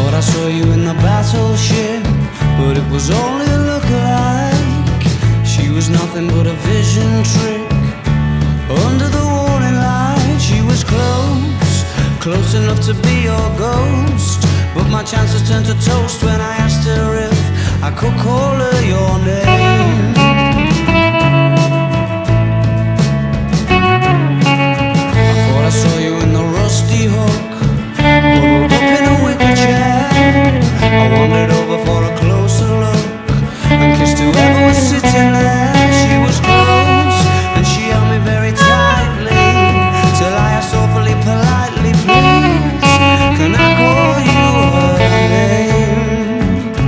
I saw you in the battleship, but it was only a look-alike. She was nothing but a vision trick. Under the warning light, she was close, close enough to be your ghost. But my chances turned to toast when I asked her if I could call her your name. I thought I saw you in the Rusty Hook, huddled up in a wicker chair. I wandered over for a closer look and kissed whoever was sitting there. She was close and she held me very tightly, till I asked awfully politely, please, can I call you her name?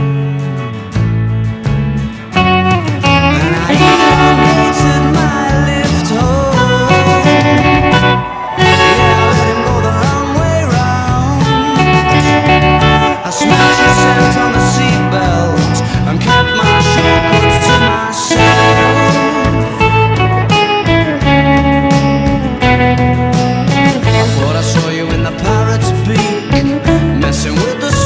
And I elongated my lift home. Yeah, I let him go the long way round. I smashed his hands on the seatbelt and kept my shortcuts to myself. I thought I saw you in the parrot's beak, messing with the